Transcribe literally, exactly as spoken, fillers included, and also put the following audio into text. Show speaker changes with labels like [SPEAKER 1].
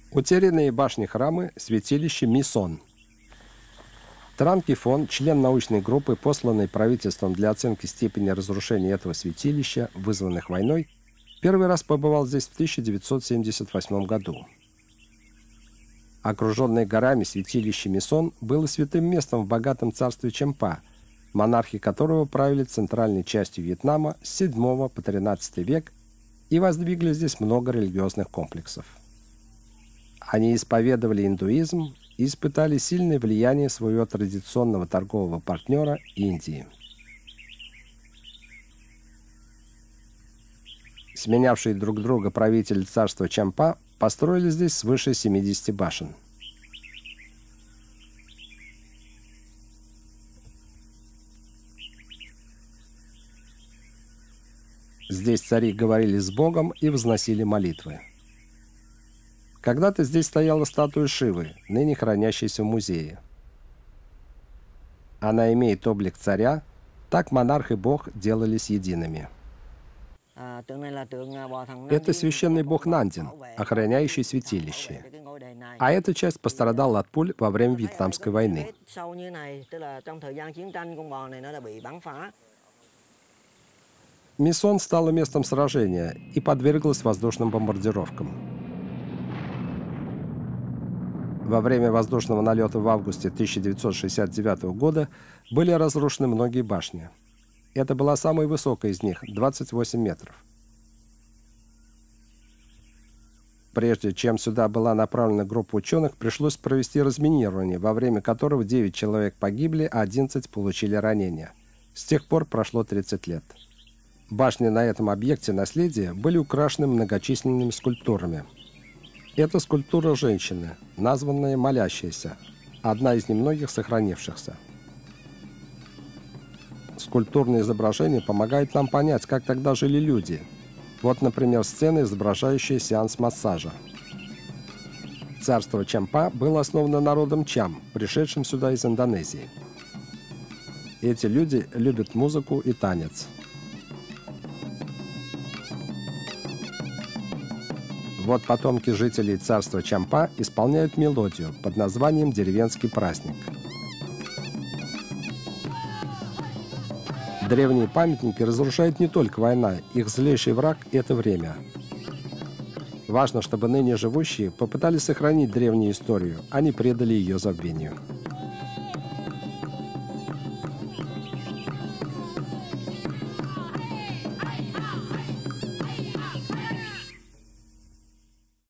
[SPEAKER 1] Утерянные башни храмы, святилище Мисон. Тран Кифон, член научной группы, посланной правительством для оценки степени разрушения этого святилища, вызванных войной, первый раз побывал здесь в тысяча девятьсот семьдесят восьмом году. Окруженное горами святилище Мисон было святым местом в богатом царстве Чемпа, монархи которого правили центральной частью Вьетнама с седьмого по тринадцатый век и воздвигли здесь много религиозных комплексов. Они исповедовали индуизм и испытали сильное влияние своего традиционного торгового партнера Индии. Сменявшие друг друга правители царства Чемпа построили здесь свыше семидесяти башен. Здесь цари говорили с Богом и возносили молитвы. Когда-то здесь стояла статуя Шивы, ныне хранящаяся в музее. Она имеет облик царя, так монарх и бог делались едиными. Это священный бог Нандин, охраняющий святилище. А эта часть пострадала от пуль во время Вьетнамской войны. Мисон стала местом сражения и подверглась воздушным бомбардировкам. Во время воздушного налета в августе тысяча девятьсот шестьдесят девятого года были разрушены многие башни. Это была самая высокая из них – двадцать восемь метров. Прежде чем сюда была направлена группа ученых, пришлось провести разминирование, во время которого девять человек погибли, а одиннадцать получили ранения. С тех пор прошло тридцать лет. Башни на этом объекте наследия были украшены многочисленными скульптурами. Это скульптура женщины, названная «Молящаяся», одна из немногих сохранившихся. Скульптурные изображения помогают нам понять, как тогда жили люди. Вот, например, сцена, изображающая сеанс массажа. Царство Чемпа было основано народом Чам, пришедшим сюда из Индонезии. Эти люди любят музыку и танец. Вот потомки жителей царства Чемпа исполняют мелодию под названием «Деревенский праздник». Древние памятники разрушает не только война, их злейший враг – это время. Важно, чтобы ныне живущие попытались сохранить древнюю историю, а не предали ее забвению.